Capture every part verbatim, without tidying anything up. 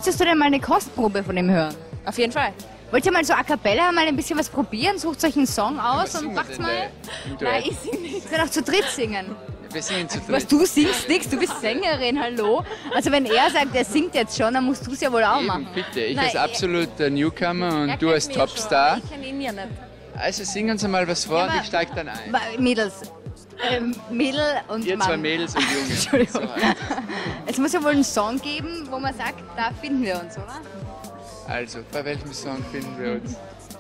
Möchtest du denn mal eine Kostprobe von ihm hören? Auf jeden Fall. Wollt ihr mal so a cappella mal ein bisschen was probieren? Sucht euch einen Song aus Was und singen wir macht's denn mal. da im Nein, Duett? ich sing nicht. Wir können auch zu dritt singen. Wir singen zu Was, dritt. du singst nichts, du bist Sängerin, hallo? Also wenn er sagt, er singt jetzt schon, dann musst du es ja wohl auch Eben, machen. bitte, ich Nein, als absoluter Newcomer und Er du kennt als mich schon, Topstar. aber Ich kenne ihn ja nicht. Also sing uns einmal was vor Ja, und aber- ich steig dann ein. Ma- Mädels. Ähm, Mädel und Ihr Mann. zwei Mädels und Junge. Entschuldigung. So heißt Es muss ja wohl einen Song geben, wo man sagt, da finden wir uns, oder? es. Also, bei welchem Song finden wir uns?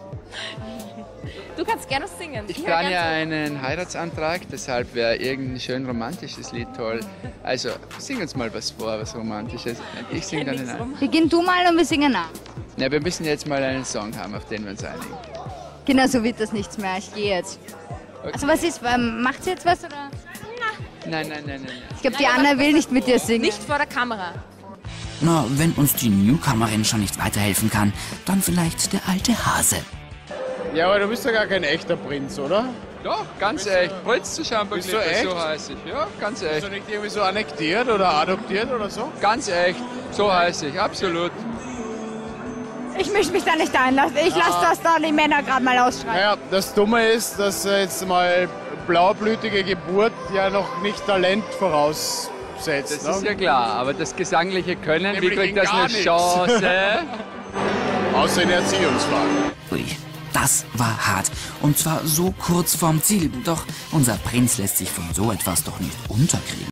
Du kannst gerne singen. Ich hör plane gern ja zu. einen Heiratsantrag, deshalb wäre irgendein schön romantisches Lied toll. Also, sing uns mal was vor, was Romantisches. Und ich singe dann nichts ein. rum. Beginn du mal und wir singen nach. Ja, wir müssen jetzt mal einen Song haben, auf den wir uns einigen. Genau, so wird das nichts mehr. Ich gehe jetzt. Also was ist, ähm, macht sie jetzt was oder? Nein, nein, nein, nein. nein. Ich glaube, die Anna will nicht mit dir singen. Nicht vor der Kamera. Na, wenn uns die Newcomerin schon nicht weiterhelfen kann, dann vielleicht der alte Hase. Ja, aber du bist ja gar kein echter Prinz, oder? Doch, ganz echt. Prinz zu Bist du Chamberlain, echt? so heiß ich. Ja, ganz Bist echt. du nicht irgendwie so annektiert oder adoptiert oder so? Ganz echt. So heiß ich, absolut. Ich mische mich da nicht einlassen. Ich lasse das da die Männer gerade mal ausschreiben. Naja, das Dumme ist, dass äh, jetzt mal blaublütige Geburt ja noch nicht Talent voraussetzt. Das ne? ist ja klar, aber das gesangliche Können, wie Nämlich kriegt in das gar eine nichts. Chance? Außer in Erziehungsfragen. Ui, das war hart. Und zwar so kurz vorm Ziel. Doch unser Prinz lässt sich von so etwas doch nicht unterkriegen.